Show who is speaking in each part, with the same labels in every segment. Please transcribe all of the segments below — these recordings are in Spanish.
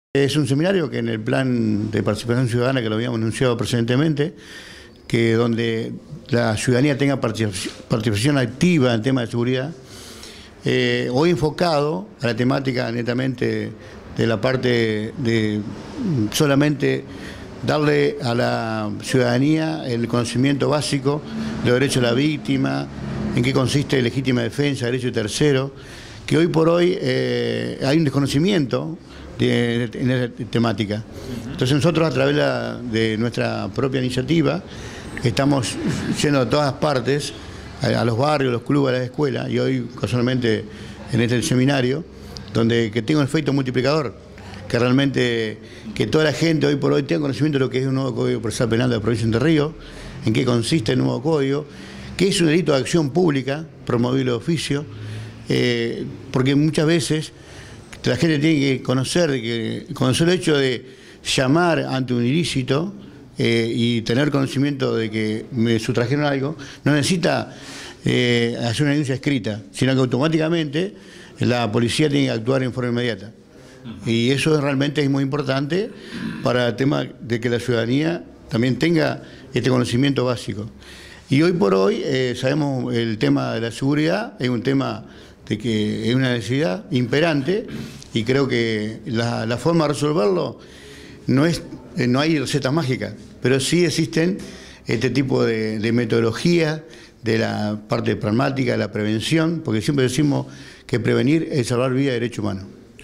Speaker 1: Es un seminario que en el plan de participación ciudadana que lo habíamos anunciado precedentemente, que donde la ciudadanía tenga participación activa en temas de seguridad, hoy enfocado a la temática netamente de la parte de solamente darle a la ciudadanía el conocimiento básico de los derechos de la víctima, en qué consiste legítima defensa, derecho de tercero, que hoy por hoy hay un desconocimiento en esa temática. Entonces nosotros a través de nuestra propia iniciativa estamos yendo a todas partes, a los barrios, los clubes, a las escuelas, y hoy casualmente en este seminario, donde que tenga un efecto multiplicador, que realmente que toda la gente hoy por hoy tenga conocimiento de lo que es un nuevo Código Procesal Penal de la provincia de Entre Ríos, en qué consiste el nuevo código, que es un delito de acción pública, promovible de oficio, porque muchas veces la gente tiene que conocer que con el solo hecho de llamar ante un ilícito y tener conocimiento de que me sustrajeron algo, no necesita hacer una denuncia escrita, sino que automáticamente la policía tiene que actuar en forma inmediata. Y eso realmente es muy importante para el tema de que la ciudadanía también tenga este conocimiento básico. Y hoy por hoy sabemos el tema de la seguridad es un tema de que es una necesidad imperante, y creo que la forma de resolverlo no hay recetas mágicas, pero sí existen este tipo de metodologías de la parte pragmática, de la prevención, porque siempre decimos que prevenir es salvar vida y derecho humano.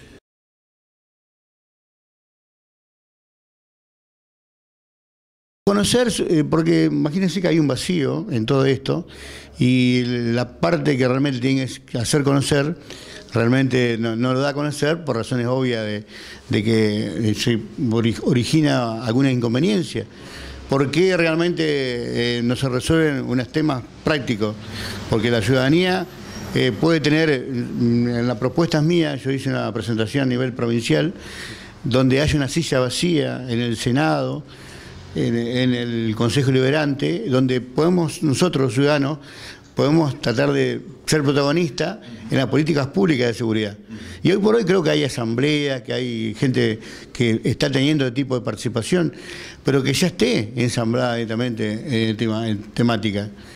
Speaker 1: Conocer, porque imagínense que hay un vacío en todo esto, y la parte que realmente tiene que hacer conocer, realmente no lo da a conocer por razones obvias de que se origina alguna inconveniencia. ¿Por qué realmente no se resuelven unos temas prácticos? Porque la ciudadanía puede tener, en las propuestas mías, yo hice una presentación a nivel provincial, donde hay una silla vacía en el Senado, en el Consejo Deliberante, donde podemos nosotros los ciudadanos podemos tratar de ser protagonistas en las políticas públicas de seguridad. Y hoy por hoy creo que hay asambleas, que hay gente que está teniendo este tipo de participación, pero que ya esté ensamblada directamente en temática.